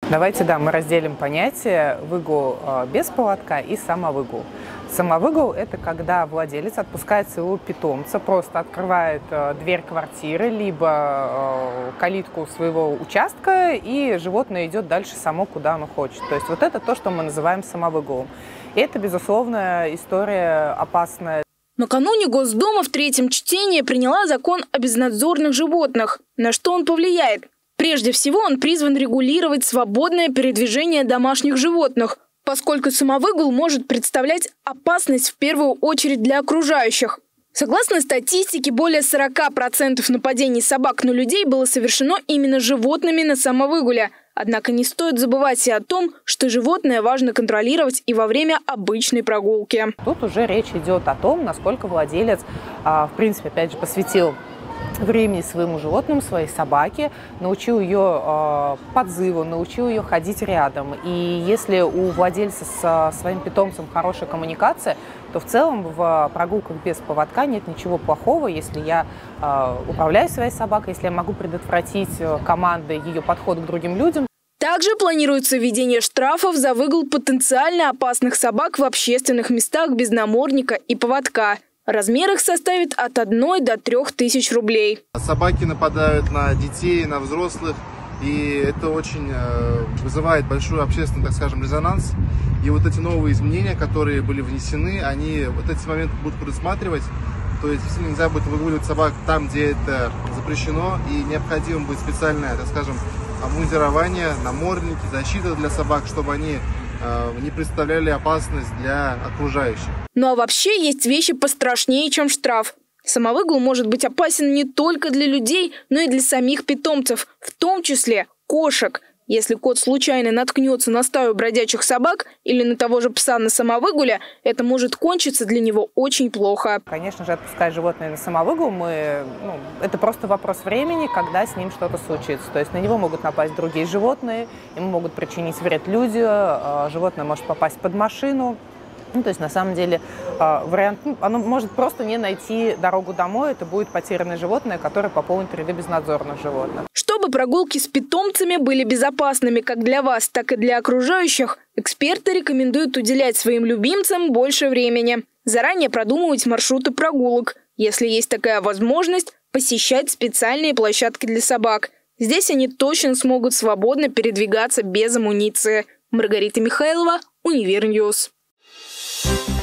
Давайте, мы разделим понятие выгул без поводка и самовыгул. Самовыгул – это когда владелец отпускает своего питомца, просто открывает дверь квартиры, либо калитку своего участка, и животное идет дальше само, куда оно хочет. То есть вот это то, что мы называем самовыгулом. И это, безусловно, история опасная. Накануне Госдума в третьем чтении приняла закон о безнадзорных животных. На что он повлияет? Прежде всего, он призван регулировать свободное передвижение домашних животных, поскольку самовыгул может представлять опасность в первую очередь для окружающих. Согласно статистике, более 40% нападений собак на людей было совершено именно животными на самовыгуле. Однако не стоит забывать и о том, что животное важно контролировать и во время обычной прогулки. Тут уже речь идет о том, насколько владелец, в принципе, опять же, посвятил времени своему животному, своей собаке, научил ее подзыву, научил ее ходить рядом. И если у владельца со своим питомцем хорошая коммуникация, то в целом в прогулках без поводка нет ничего плохого, если я управляю своей собакой, если я могу предотвратить командой ее подход к другим людям. Также планируется введение штрафов за выгул потенциально опасных собак в общественных местах без намордника и поводка. Размер их составит от 1 до 3 тысяч рублей. Собаки нападают на детей, на взрослых, и это очень вызывает большой общественный, так скажем, резонанс. И вот эти новые изменения, которые были внесены, они вот эти моменты будут предусматривать. То есть действительно нельзя будет выгуливать собак там, где это запрещено, и необходимо будет специальное, так скажем, обмундирование, намордники, защита для собак, чтобы они не представляли опасность для окружающих. Ну а вообще есть вещи пострашнее, чем штраф. Самовыгул может быть опасен не только для людей, но и для самих питомцев, в том числе кошек. Если кот случайно наткнется на стаю бродячих собак или на того же пса на самовыгуле, это может кончиться для него очень плохо. Конечно же, отпускать животное на самовыгул, это просто вопрос времени, когда с ним что-то случится. То есть на него могут напасть другие животные, ему могут причинить вред люди, животное может попасть под машину. То есть на самом деле вариант, оно может просто не найти дорогу домой, это будет потерянное животное, которое пополнит ряды безнадзорных животных. Чтобы прогулки с питомцами были безопасными как для вас, так и для окружающих, эксперты рекомендуют уделять своим любимцам больше времени. Заранее продумывать маршруты прогулок. Если есть такая возможность, посещать специальные площадки для собак. Здесь они точно смогут свободно передвигаться без амуниции. Маргарита Михайлова, Универньюз.